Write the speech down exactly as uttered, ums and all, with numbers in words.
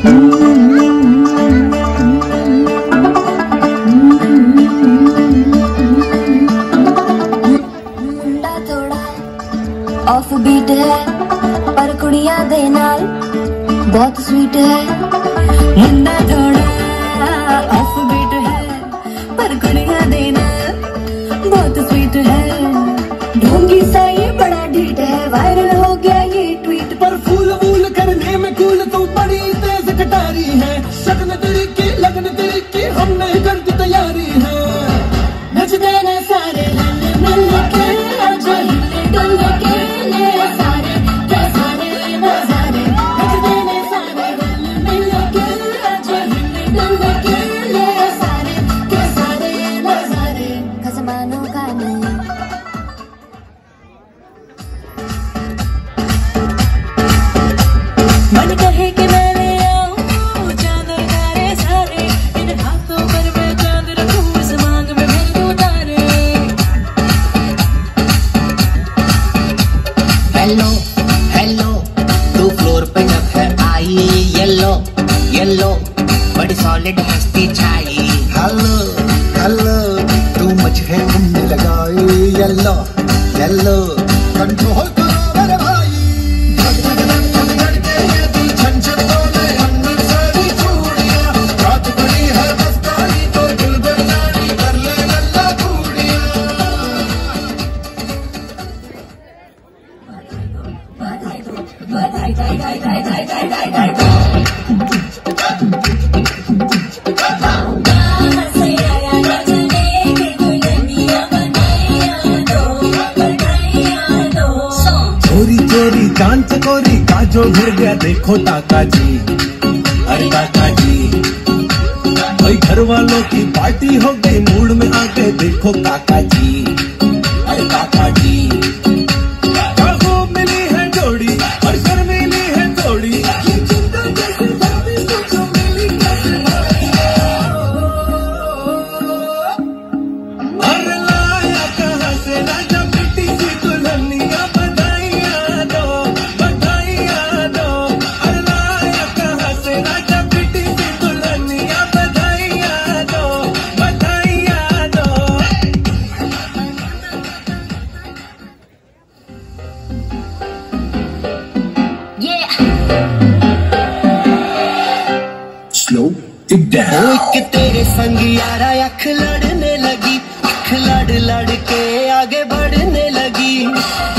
Off beat है पर कुड़िया दे नाल बहुत स्वीट है। मुंडा थोड़ा ऑफ बीट है पर कुड़िया दे नाल बहुत स्वीट है। ढोंगी सा ये बड़ा ढीठ है, वायरल हो गया ये ट्वीट पर। फूल वूल करने में कूल तू बड़ी तेज कटारी है। शगन तेरी की लगन तेरी की हमने कर दी तैयारी है। नच देने सारे रल मिल के आज हिले डुल के ले सारे के सारे नजारे। नच देने सारे रल मिल के आज हिले डुल के ले सारे के सारे नजारे। खसमानों का नहीं मन कहे कि मैं ले आऊं चांद तारे सारे। इन हाथों पर मैं चांद रखूं, इस मांग में भर दूं तारे। हेलो हेलो तू फ्लोर पे जब है आई, येलो येलो बड़ी सॉलिड मस्ती छाई। हेलो हेलो तू मुझे घूमने लगाई। येलो येलो कंट्रोल करो मेरे भाई। चोरी चोरी चांद चकोरी का जो गिर गया देखो ताका जी। अरे ताका जी भाई घर वालों की पार्टी हो गई, मूड में आ गए देखो काका जी। अरे काका जी मिली है जोड़ी और घर मिली है थोड़ी। अरे लाया कहाँ से राजा बेटी सी दुल्हनिया, बधाइयाँ दो बधाइयाँ दो। अरे लाया कहाँ से राजा बेटी सी दुल्हनिया, बधाइयाँ दो बधाइयाँ दो। Slow it down। एक तेरे संग यारा अख लड़ने लगी, अख लड़ लड़ के आगे बढ़ने लगी।